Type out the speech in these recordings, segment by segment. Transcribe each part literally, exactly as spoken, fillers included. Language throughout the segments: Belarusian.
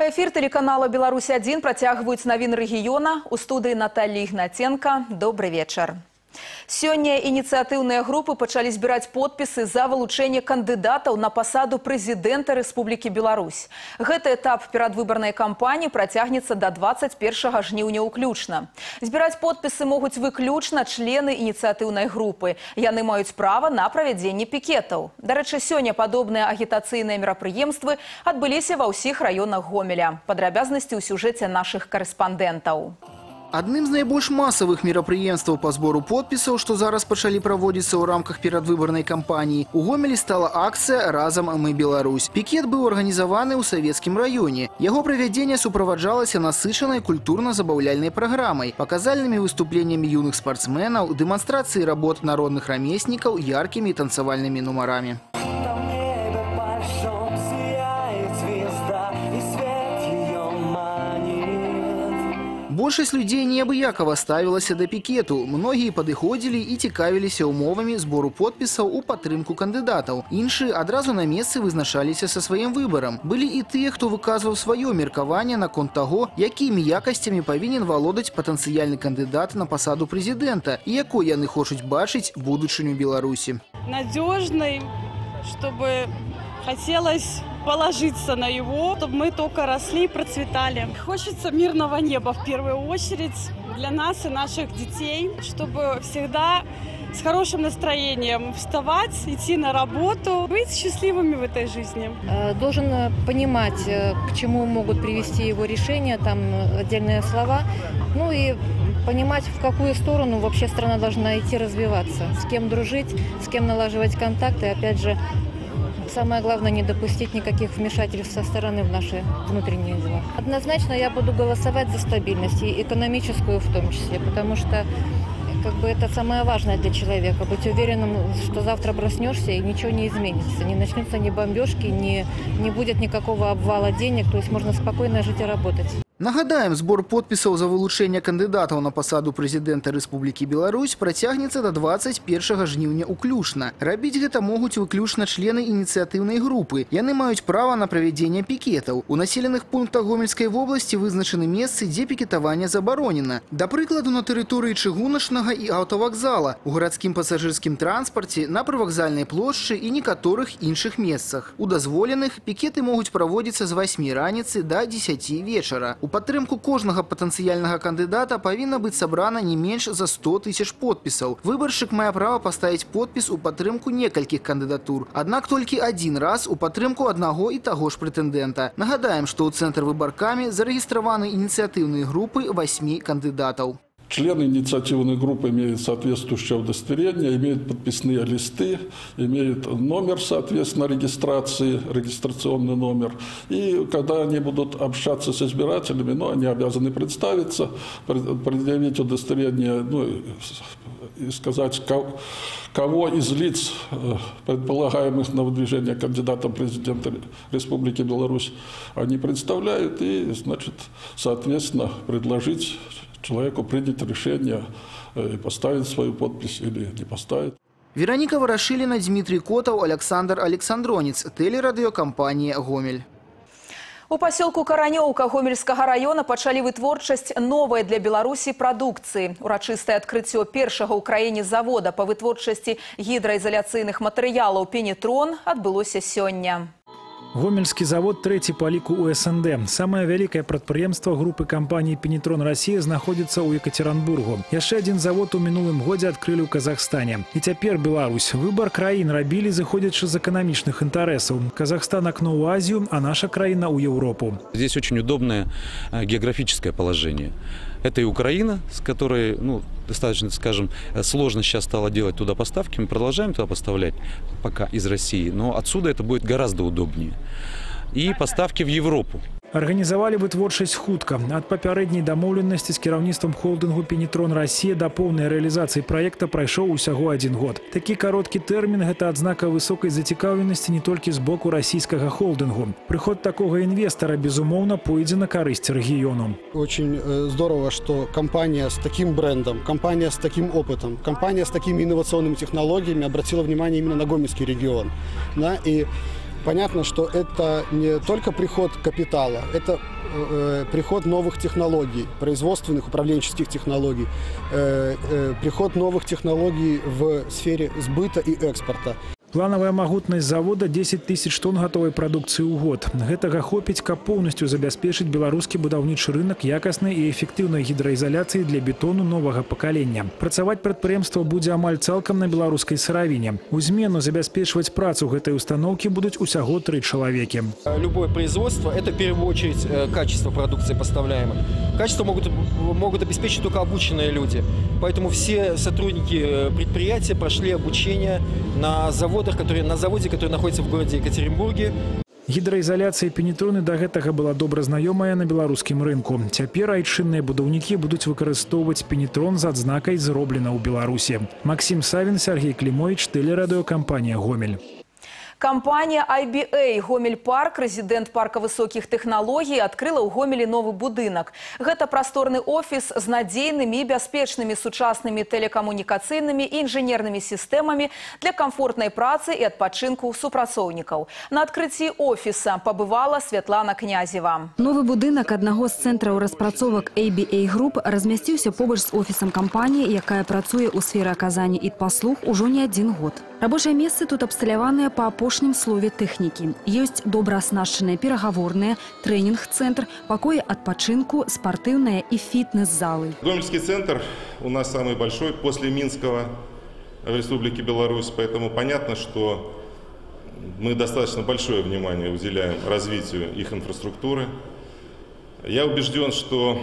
Эфир телеканала «Беларусь один» протягивают новин региона. У студии Наталья Игнатенко. Добрый вечер. Сегодня инициативные группы начали собирать подписы за вылучение кандидатов на посаду президента Республики Беларусь. Этот этап передвыборной кампании протягнется до двадцать первого жніўня уключно. Собирать подписы могут выключно члены инициативной группы. Яны имеют право на проведение пикетов. До речи, сегодня подобные агитационные мероприемства отбылись во всех районах Гомеля. Подробности у сюжете наших корреспондентов. Одним з найбольш масовых мерапрыемстваў по сбору подписаў, што зараз пачалі праводзіцца ў рамках перадвыбарнай кампаніі, у Гомелі стала акцыя «Разам мы Беларусь». Пікет быў арганізаваны ў савецкім раёне. Яго правядзенне суправаджалася насычанай культурна-забаўляльнай праграмай, паказальнымі выступленнямі юных спартсменаў, дэманстрацыяй работ народных рамеснікаў, яркімі танцавальнымі нумарамі. Большасць людзей неабыякава ставілася да пікету. Многія падыходзілі і цікавіліся ўмовамі збору подпісаў у падтрымку кандыдатаў. Іншыя адразу на месцы вызначаліся са сваім выбарам. Былі і тыя, хто выказваў сваё меркаванне наконт таго, якімі якасцямі павінен валодаць патэнцыяльны кандыдат на пасаду прэзідэнта і якой яны хочуць бачыць будучыню Беларусі. Надежный, чтобы хотелось положиться на его, чтобы мы только росли и процветали. Хочется мирного неба в первую очередь для нас и наших детей, чтобы всегда с хорошим настроением вставать, идти на работу, быть счастливыми в этой жизни. Должен понимать, к чему могут привести его решения, там отдельные слова, ну и понимать, в какую сторону вообще страна должна идти развиваться, с кем дружить, с кем налаживать контакты, опять же, самое главное, не допустить никаких вмешательств со стороны в наши внутренние дела. Однозначно я буду голосовать за стабильность, и экономическую в том числе, потому что как бы это самое важное для человека. Быть уверенным, что завтра проснешься и ничего не изменится. Не начнутся ни бомбежки, ни, не будет никакого обвала денег, то есть можно спокойно жить и работать. Нагадаем, сбор подписаў за вылучэнне кандыдатаў на пасаду прэзідэнта Рэспублікі Беларусь працягнецца до двадцать первого жніўня уключна. Рабіць гэта могуць выключна члены ініцыятыўнай групы. Яны маюць права на правядзенне пікетаў. У населеных пунктах Гомельскай вобласці вызначаны месцы, дзе пікетаванне забаронена. Да прыкладу, на тэрыторыі чыгуначнага і аўтавакзала, у гарадскім пасажырскім транспарце, на прывакзальнай плошчы і некаторых іншых месцах. У дазволеных пікеты могуць праводзіцца з васьмі раніцы да дзесяці вечара. У падтрымку кожнага патэнцыяльнага кандыдата павінна быць сабрана не менш за сто тысяч подпісаў. Выбаршчык мае права паставіць подпіс у падтрымку некалькіх кандыдатур. Аднак толькі адзін раз у падтрымку аднаго і таго ж прэтэндэнта. Нагадаем, што ў цэнтр выбаркамі зарэгістраваны ініцыятыўныя групы васьмі кандыдатаў. Члены инициативной группы имеют соответствующее удостоверение, имеют подписные листы, имеют номер, соответственно, регистрации, регистрационный номер. И когда они будут общаться с избирателями, ну, они обязаны представиться, предъявить удостоверение, ну, и сказать, кого из лиц, предполагаемых на выдвижение кандидата президента Республики Беларусь, они представляют, и, значит, соответственно, предложить человеку принять решение и поставить свою подпись или не поставить. Вероника Ворошилина, Дмитрий Котов, Александр Александронец, телерадиокомпания «Гомель». У поселку Каранёўка Гомельского района пачалі вытворчасць новой для Беларуси продукции. Урачыстае открытие першага ў краіне завода по вытворчасці гідраізаляцыйных матэрыялаў «Пенітрон» адбылося сёння. Гомельский завод третий по лику у СНД. Самое великое предприемство группы компании «Пенітрон Россия» находится у Екатеринбургу. Еще один завод у минулым годе открыли у Казахстане. И теперь Беларусь. Выбор краин рабили заходячи з экономичных интересов. Казахстан – окно у Азию, а наша краина – у Европу. Здесь очень удобное географическое положение. Это и Украина, с которой, ну, достаточно, скажем, сложно сейчас стало делать туда поставки. Мы продолжаем туда поставлять пока из России, но отсюда это будет гораздо удобнее. И поставки в Европу. Организовали вытворчасць хутка. От папярэдняй дамоўленасці з кіраўніцтвам холдингу «Пенітрон Россия» до поўнай рэалізацыі проекта прайшоў усяго один год. Такі кароткі тэрмін – гэта адзнака высокай зацікаўленасці не толькі з боку расійскага холдингу. Приход такого инвестора, безумоўно, пойдзе на карысць рэгіёну. Очень здорово, что компания с таким брендом, компания с таким опытом, компания с такими инновационными технологиями обратила внимание именно на Гомельский регион. Да, и Понятно, что это не только приход капитала, это э, приход новых технологий, производственных, управленческих технологий, э, э, приход новых технологий в сфере сбыта и экспорта. Плановая магутнасць завода десять тысяч тонн готовой продукции ў год. Гэтага хопіць, каб полностью забяспечыць беларускі будаўнічы рынок якаснай і эфектыўнай гідраізаляцыі для бетону новага пакалення. Працаваць прадпрыемства будзе амаль цалкам на беларускай сыравіне. У змену забяспечваць працу гэтай установкі будуць усяго тры чалавекі. Любое производство – это в первую очередь качество продукции поставляемой. Качество могут, могут обеспечить только обученные люди. Поэтому все сотрудники предприятия прошли обучение на заводе, Которые, на заводе, который находится в городе Екатеринбурге. Гідраізаляцыя пенетроны да гэтага была добра знаёмая на беларускім рынку. Цяпер айчынныя будаўнікі будуць выкарыстоўваць пенетрон з адзнакай «Зроблена ў Беларусі». Максим Савин, Сергей Климович, телерадиокомпания «Гомель». Компания ай би эй «Гомель Парк», резидент парка высоких технологий, открыла ў Гомелі новый будынак. Гэта просторный офис с надзейными и бяспечными сучасными телекоммуникацыйными и инженерными системами для комфортной працы и адпачынку супрацоўнікаў. На открытии офиса побывала Святлана Князева. Новый будынак одного з цэнтраў распрацовак эй би эй Group размясціўся побач з офісам кампаніі, якая працуе ў сферы аказання ідпаслуг ужо не один год. Рабочие месцы тут абсталяваныя па апошнім слове тэхнікі. Ёсць добра аснашчаныя перагаворныя, тренинг-центр, пакоі адпачынку, спартыўныя и фитнес-залы. Гомельский центр у нас самый большой после Минского в Республике Беларусь, поэтому понятно, что мы достаточно большое внимание уделяем развитию их инфраструктуры. Я убежден, что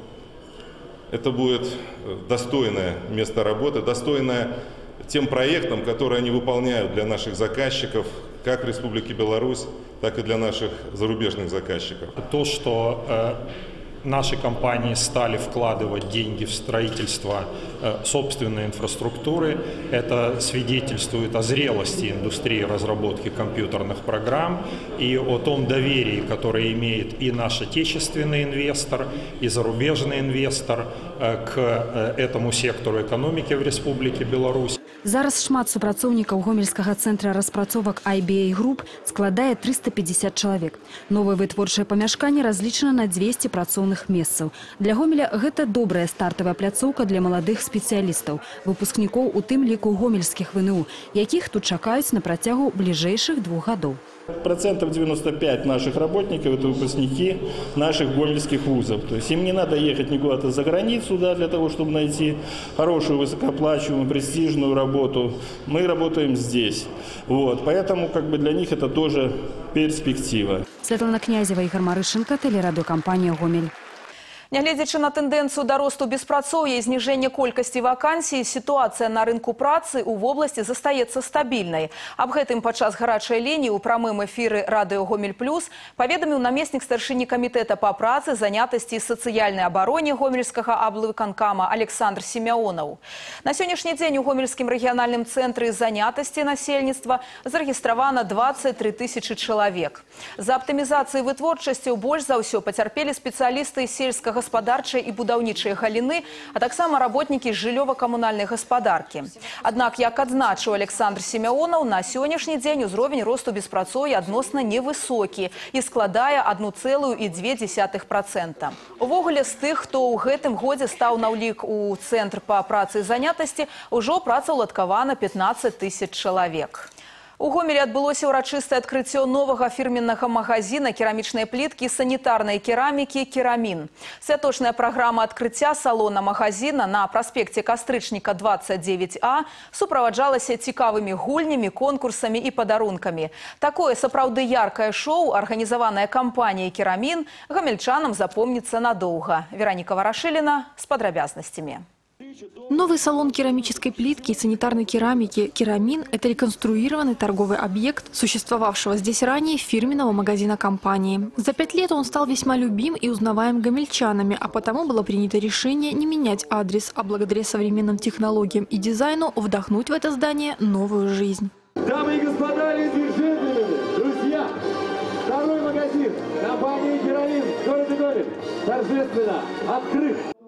это будет достойное место работы, достойное тем проектам, которые они выполняют для наших заказчиков, как в Республике Беларусь, так и для наших зарубежных заказчиков. То, что э, наши компании стали вкладывать деньги в строительство э, собственной инфраструктуры, это свидетельствует о зрелости индустрии разработки компьютерных программ и о том доверии, которое имеет и наш отечественный инвестор, и зарубежный инвестор э, к э, этому сектору экономики в Республике Беларусь. Зараз шмат супрацоўнікаў гомельскага цэнтра распрацовак ай би эй Group складае триста пятьдесят чалавек. Новае вытворчае памяшканне разлічана на двести працоўных месцаў. Для Гомеля гэта добрая стартавая пляцоўка для маладых спецыялістаў, выпускнікоў у тым ліку гомельскіх вэ эн у, якіх тут чакаюць на працягу бліжэйшых двух гадоў. Процентов девяносто пять наших работников – это выпускники наших гомельских вузов. То есть им не надо ехать никуда-то за границу, да, для того, чтобы найти хорошую, высокооплачиваемую, престижную работу. Мы работаем здесь. Вот. Поэтому как бы для них это тоже перспектива. Святлана Князева, Игорь Марышенко, телерадиокомпания «Гомель». Нягледзячы на тэндэнцыю да росту беспрацоўя і зніжэння колькасці вакансій, сітуацыя на рынку працы ў вобласці застаецца стабільнай. Аб гэтым падчас гарачай лініі ў прамым эфіры радыё «Гомель плюс» паведаміў намеснік старшыні камітэта па працы, занятасці і сацыяльнай абароне гомельскага аблвыканкама Александр Семяонаў. На сённяшні дзень у гомельскім рэгіянальным цэнтры занятасці насельніцтва зарэгістравана двадцать три тысячы чалавек. За аптымізацыяй вытворчасцю больш за ўсё пацярпелі спецыялісты сельскага гаспадарчай і будаўнічай галіны, а таксама работнікі жыллёва-камунальнай гаспадаркі. Аднак, як адзначыў Александр Семяонаў, на сённяшні дзень узровень росту беспрацоўя адносна невысокі і складае одну целую две десятых процента. Увогуле, з тых, хто ў гэтым годзе стаў на ўлік у цэнтр па працы і занятасці, ужо працаўладкавана пятнадцать тысяч чалавек. У Гомелі адбылося ўрачыстае адкрыццё новага фірменнага магазина керамічнай пліткі і санітарнай керамікі «Керамін». Святочная праграма адкрыцця салона магазина на праспекце Кастрычніка двадцать девять А суправаджалася цікавымі гульнямі, конкурсамі і падарункамі. Такое сапраўды яркае шоу, арганізаванае кампаніяй «Керамін», гамельчанам запомніцца надоўга. Вероніка Варашыліна з падрабязнасцямі. Новый салон керамической плитки и санитарной керамики «Керамин» – это реконструированный торговый объект, существовавшего здесь ранее фирменного магазина компании. За пять лет он стал весьма любим и узнаваем гомельчанами, а потому было принято решение не менять адрес, а благодаря современным технологиям и дизайну вдохнуть в это здание новую жизнь. Дамы и господа, леди и джентльмены, друзья, второй магазин компании «Керамин» в городе Гомель торжественно открыт.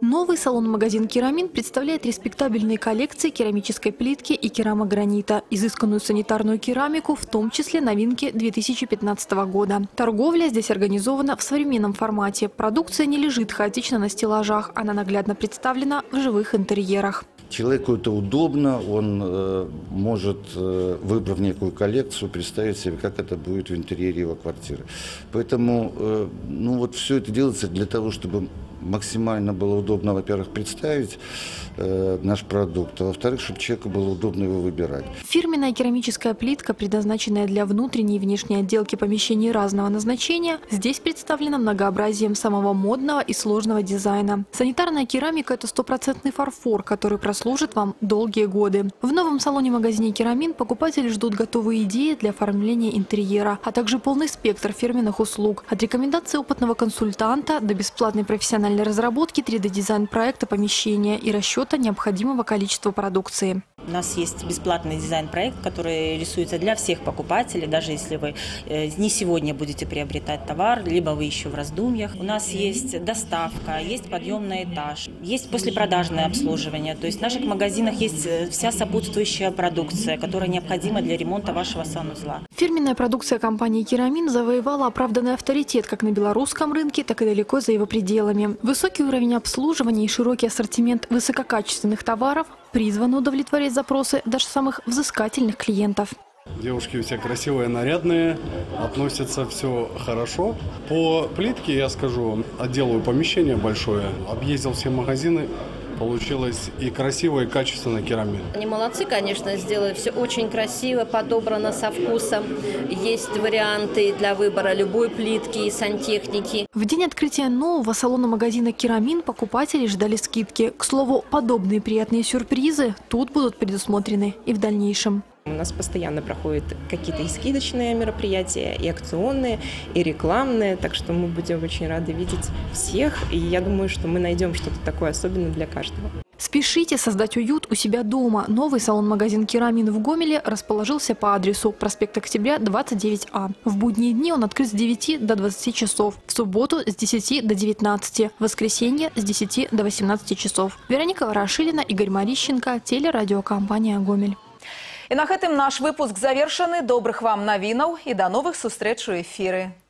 Новый салон-магазин «Керамин» представляет респектабельные коллекции керамической плитки и керамогранита, изысканную санитарную керамику, в том числе новинки две тысячи пятнадцатого года. Торговля здесь организована в современном формате. Продукция не лежит хаотично на стеллажах, она наглядно представлена в живых интерьерах. Человеку это удобно, он э, может, э, выбрав некую коллекцию, представить себе, как это будет в интерьере его квартиры. Поэтому э, ну вот все это делается для того, чтобы максимально было удобно, во-первых, представить э, наш продукт, а во-вторых, чтобы человеку было удобно его выбирать. Фирменная керамическая плитка, предназначенная для внутренней и внешней отделки помещений разного назначения, здесь представлена многообразием самого модного и сложного дизайна. Санитарная керамика – это стопроцентный фарфор, который прослужит вам долгие годы. В новом салоне-магазине «Керамин» покупатели ждут готовые идеи для оформления интерьера, а также полный спектр фирменных услуг. От рекомендаций опытного консультанта до бесплатной профессиональной разработки три дэ дизайн проекта помещения и расчета необходимого количества продукции. У нас есть бесплатный дизайн-проект, который рисуется для всех покупателей, даже если вы не сегодня будете приобретать товар, либо вы еще в раздумьях. У нас есть доставка, есть подъем на этаж, есть послепродажное обслуживание. То есть в наших магазинах есть вся сопутствующая продукция, которая необходима для ремонта вашего санузла. Фирменная продукция компании «Керамин» завоевала оправданный авторитет как на белорусском рынке, так и далеко за его пределами. Высокий уровень обслуживания и широкий ассортимент высококачественных товаров призваны удовлетворять запросы даже самых взыскательных клиентов. Девушки все красивые, нарядные, относятся все хорошо. По плитке, я скажу, отделаю помещение большое, объездил все магазины. Получилось и красиво, и качественно керамин. Они молодцы, конечно, сделали все очень красиво, подобрано со вкусом. Есть варианты для выбора любой плитки и сантехники. В день открытия нового салона-магазина «Керамин» покупатели ждали скидки. К слову, подобные приятные сюрпризы тут будут предусмотрены и в дальнейшем. У нас постоянно проходят какие-то и скидочные мероприятия, и акционные, и рекламные, так что мы будем очень рады видеть всех, и я думаю, что мы найдем что-то такое особенное для каждого. Спешите создать уют у себя дома. Новый салон-магазин «Керамин» в Гомеле расположился по адресу проспект Октября, двадцать девять А. В будние дни он открыт с девяти до двадцати часов, в субботу с десяти до девятнадцати, в воскресенье с десяти до восемнадцати часов. Вероника Ворошилина, Игорь Марищенко, телерадиокомпания «Гомель». І на гэтым наш выпуск завершаны. Добрых вам навінаў і да новых сустрэч у эфіры.